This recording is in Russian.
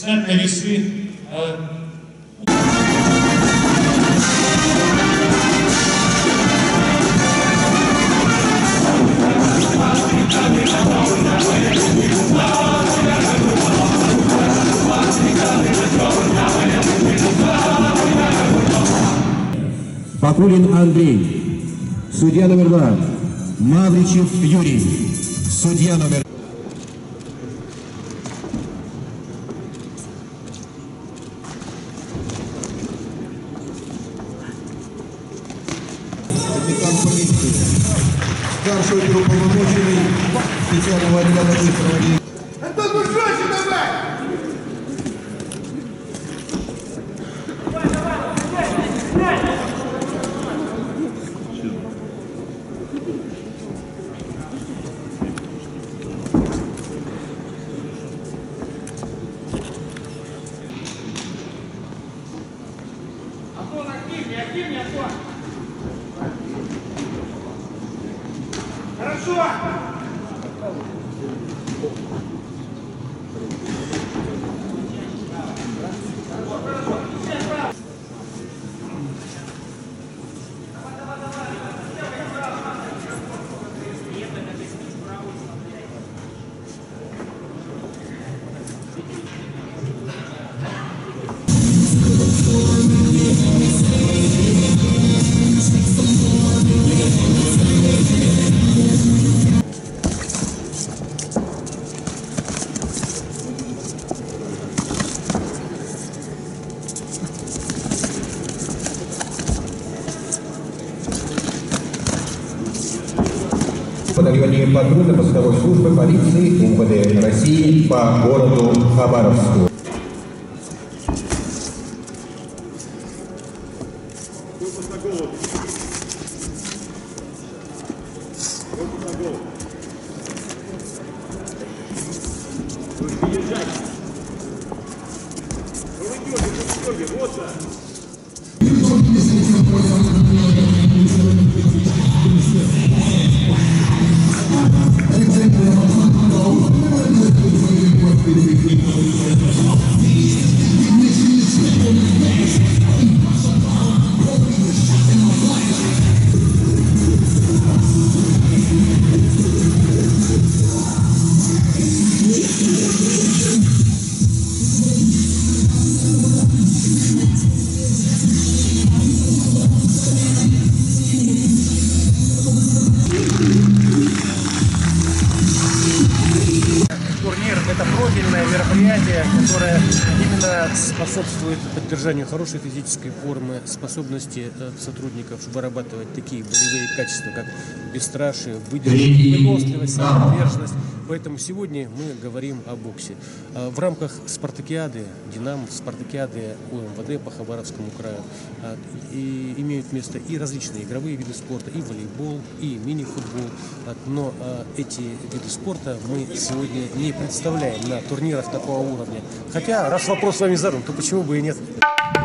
центра весы. Бакулин Андрей, судья номер 2, Мавричев Юрий, судья номер... Капитан полиции, старший уполномоченный специального отдела быстрого действия. Антон, ну жестче давай! Антон, активнее, Антон! Хорошо! Батальоне патрульно-постовой службы полиции МВД России по городу Хабаровску. Это профильное мероприятие, которое именно способствует поддержанию хорошей физической формы, способности сотрудников вырабатывать такие болевые качества, как бесстрашие, выдержка, выносливость, самоотверженность. Поэтому сегодня мы говорим о боксе. В рамках спартакиады «Динамо», спартакиады УМВД по Хабаровскому краю и имеют место и различные игровые виды спорта, и волейбол, и мини-футбол. Но эти виды спорта мы сегодня не представляем на турнирах такого уровня. Хотя, раз вопрос с вами задан, то почему бы и нет?